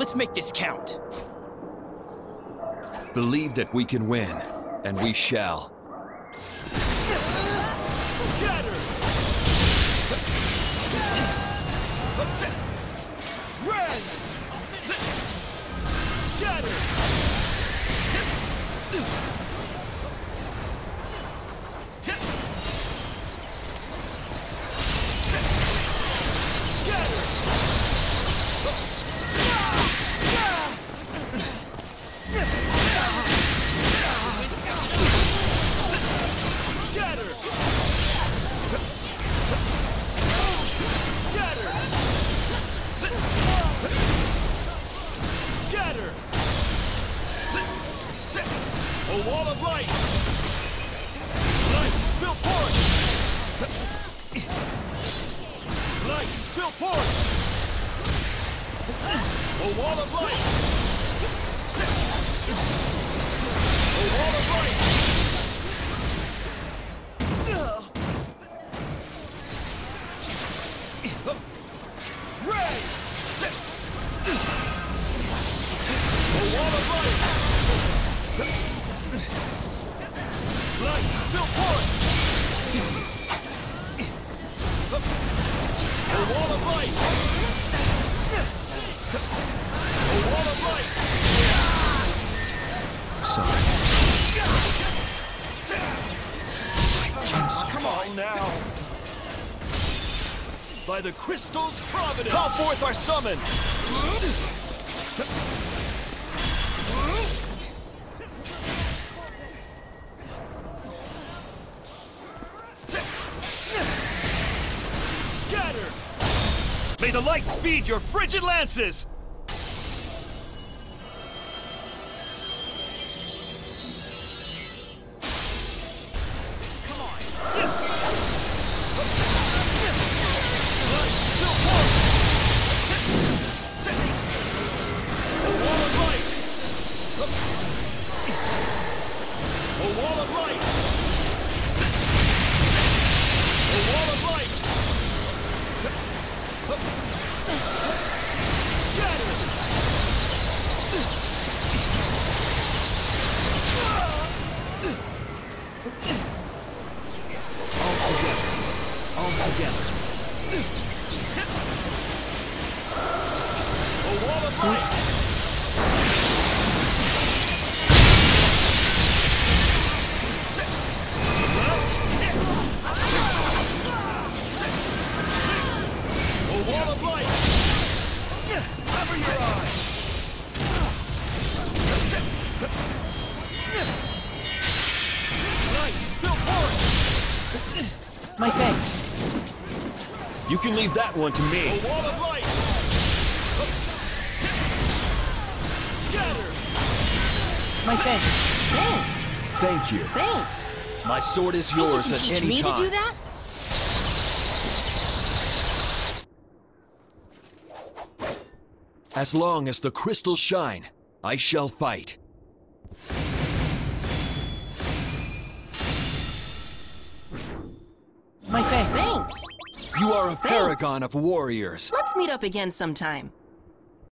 Let's make this count. Believe that we can win, and we shall. Scatter! Red! Scatter! A wall of light! Light, spill forth! Light, spill forth! A wall of light! A wall of light! Red! A wall of light! Light, spill forth! A wall of light! A wall of light! Sorry. I'm sorry. Come on now! By the crystal's providence! Call forth our summon! Scatter! May the light speed your frigid lances! Come on! Light, still forth! A wall of light! A wall of light! A wall of light! Scatter! All together. A wall of light! A wall of light! Cover your eyes! Light, spill forth! My thanks. You can leave that one to me. A wall of light! Scatter! My thanks. Thanks. Thank you. Thanks. My sword is Think you yours can at teach any me time. to do that? As long as the crystals shine, I shall fight. My thanks. Thanks. You are a Thanks. paragon of warriors. Let's meet up again sometime.